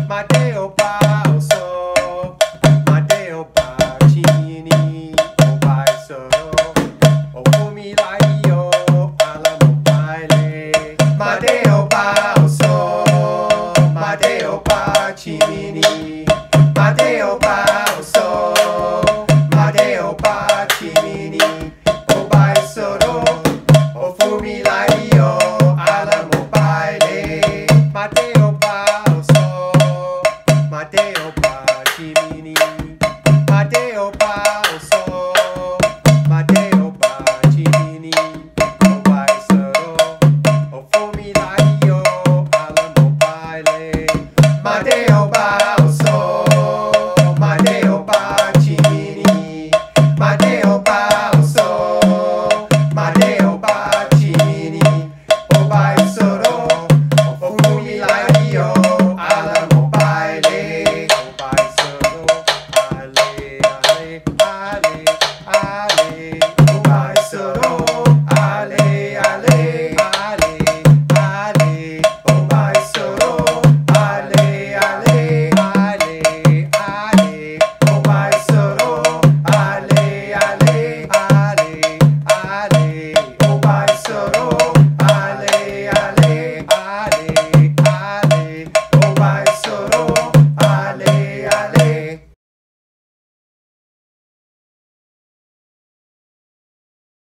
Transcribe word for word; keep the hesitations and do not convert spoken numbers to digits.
Mateo Pauso, Mateo Pacini, o pai solo, o fumilaio, alla mobile. Mateo Pauso, Mateo Pacini, Mateo Pauso, Mateo Pacini, o pai solo, o fumilaio, alla mobile. Mateo Pauso, Mateo Pacini, Mateo Pauso, Mateo Pacini, o pai solo, o fumilaio, alla mobile. Mateo